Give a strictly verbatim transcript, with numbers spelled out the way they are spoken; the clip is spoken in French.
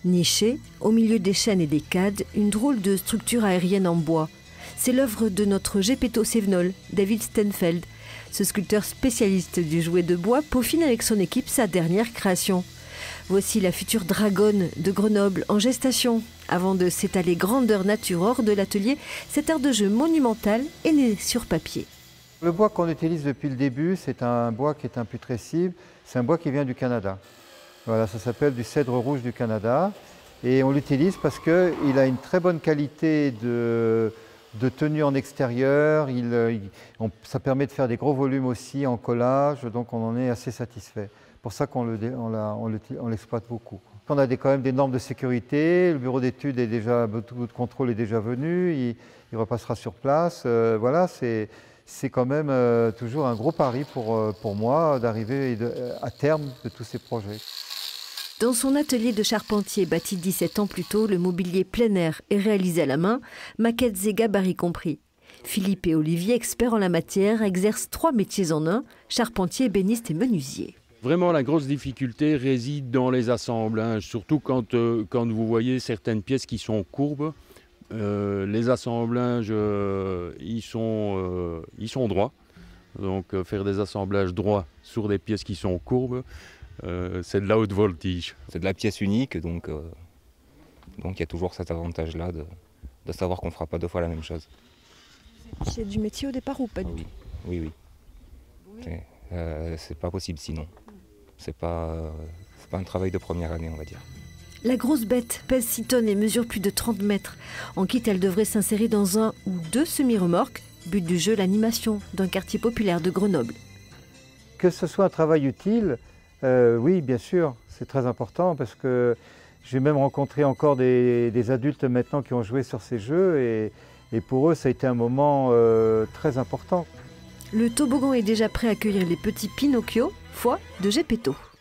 Nichée, au milieu des chaînes et des cades, une drôle de structure aérienne en bois. C'est l'œuvre de notre Gepetto Cévenol, David Stenfeld. Ce sculpteur spécialiste du jouet de bois peaufine avec son équipe sa dernière création. Voici la future dragonne de Grenoble en gestation. Avant de s'étaler grandeur nature hors de l'atelier, cet art de jeu monumental est né sur papier. Le bois qu'on utilise depuis le début, c'est un bois qui est imputrescible. C'est un bois qui vient du Canada. Voilà, ça s'appelle du cèdre rouge du Canada. Et on l'utilise parce qu'il a une très bonne qualité de, de tenue en extérieur. Il, il, on, ça permet de faire des gros volumes aussi en collage, donc on en est assez satisfait. C'est pour ça qu'on l'exploite beaucoup. On a des, quand même des normes de sécurité. Le bureau d'études est déjà, le de contrôle est déjà venu. Il, il repassera sur place. Euh, voilà, c'est c'est quand même euh, toujours un gros pari pour, euh, pour moi d'arriver à terme de tous ces projets. Dans son atelier de charpentier bâti dix-sept ans plus tôt, le mobilier plein air est réalisé à la main, maquettes et gabarits compris. Philippe et Olivier, experts en la matière, exercent trois métiers en un, charpentier, ébéniste et menuisier. Vraiment, la grosse difficulté réside dans les assemblages, surtout quand, euh, quand vous voyez certaines pièces qui sont courbes. Euh, les assemblages, euh, ils, sont, euh, ils sont droits. Donc euh, faire des assemblages droits sur des pièces qui sont courbes, euh, c'est de la haute voltige. C'est de la pièce unique, donc euh, donc il y a toujours cet avantage-là de, de savoir qu'on ne fera pas deux fois la même chose. C'est du métier au départ ou pas du oui. tout? Oui, oui. C'est euh, pas possible sinon. C'est pas, euh, pas un travail de première année, on va dire. La grosse bête pèse six tonnes et mesure plus de trente mètres. En kit, elle devrait s'insérer dans un ou deux semi-remorques. But du jeu, l'animation d'un quartier populaire de Grenoble. Que ce soit un travail utile, euh, oui, bien sûr, c'est très important parce que j'ai même rencontré encore des, des adultes maintenant qui ont joué sur ces jeux et, et pour eux, ça a été un moment euh, très important. Le toboggan est déjà prêt à accueillir les petits Pinocchio, foie de Gepetto.